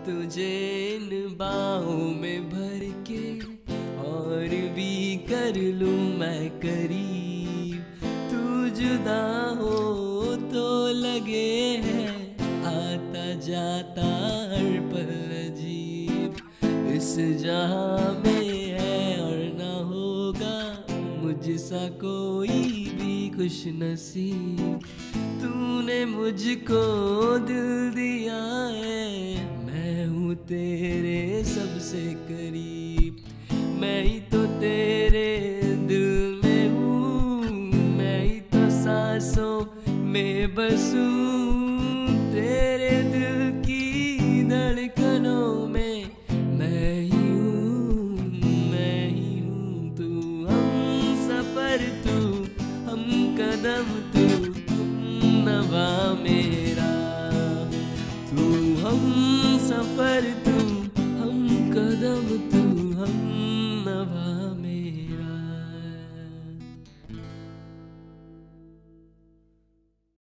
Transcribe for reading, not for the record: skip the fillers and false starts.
तुझे इन बाहों में भर के और भी कर लूं मैं करीब। तू जुदा हो तो लगे है आता जाता हर पल अजीब। इस जहां में है और ना होगा मुझसा कोई भी खुश नसीब। तूने मुझको दिल दिया है, मैं हूँ तेरे सबसे करीब। मैं ही तो तेरे दिल में हूँ, मैं ही तो सांसों में बसूं। तेरे दिल की धड़कनों में मैं ही हूँ, मैं ही हूँ। तू हम सफर, तू हम कदम, तू नवा मेरा। तू हम सफर, तू हम कदम, तू हम नवा।